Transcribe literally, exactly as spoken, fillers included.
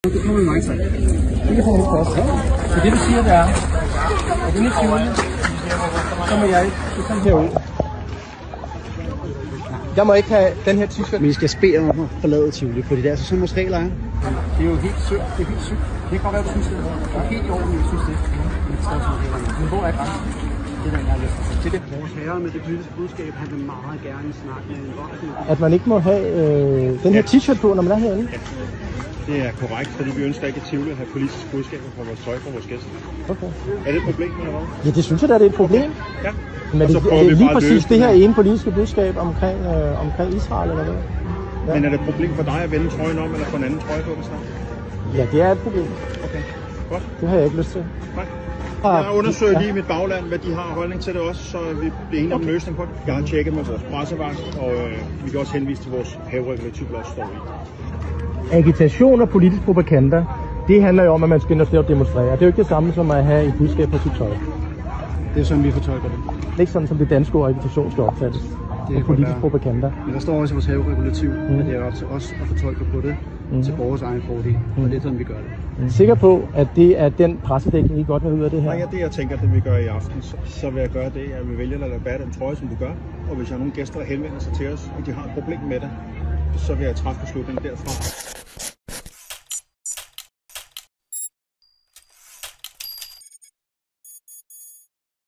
Det kommer vi meget sammen. Det kan få noget plads. Så det du siger, det er, at den ikke tvivl, så må jeg ikke komme herud. Jeg må ikke have den her t-shirt. Men I skal bede om at forlade Tivoli, fordi det er altså sådan vores regler er. Det er jo helt sødt. Det er helt sødt. Det kan godt være, du synes det. Det er helt i orden, jeg synes det. Men hvor er grænsen? Det er den, jeg har lyst til. Det er Vores herre med det politiske budskab, han vil meget gerne snakke med en voksen. at man ikke må have øh, den her t-shirt på, når man er herinde. Det er korrekt, fordi vi ønsker ikke at Tivoli at have politiske budskaber for vores tøj for vores gæster. Okay. Er det et problem, eller hvad? Ja, det synes jeg da, det er et problem. Ja. Men er Og så det, prøver er vi det lige bare at præcis løse det her det. ene politiske budskab omkring, øh, omkring Israel, eller hvad? Ja. Men er det et problem for dig at vende trøjen om, eller få en anden trøje på, hvis der? Ja, det er et problem. Okay, godt. Det har jeg ikke lyst til. Nej. Ah, Jeg undersøger ja. lige i mit bagland, hvad de har holdning til det også, så vi bliver enige om en løsning på det. Jeg har tjekket med vores pressevagt, og øh, vi kan også henvise til vores haveregulativ, der også står i. Agitation og politisk propaganda, det handler jo om, at man skal ind og stå og demonstrere. Det er jo ikke det samme som at have et budskab på sit tøj. Det er sådan, vi fortolker det. Det er ikke sådan, som det danske ord agitation skal opfattes. Det er politisk være. propaganda. Men der står også i vores haveregulativ, mm. at det er op til os at fortolke på det mm. til vores egen fordel. Mm. Og det er sådan, vi gør det. Jeg er sikker på, at det er den pressedækning, I godt vil ud af det her. Nej, ja, det jeg tænker, det vi gør i aften, så, så vil jeg gøre det, at vi vælger at lade bære den trøje, som du gør. Og hvis jeg har nogle gæster, der henvender sig til os, og de har et problem med det, så vil jeg træffe beslutningen derfra.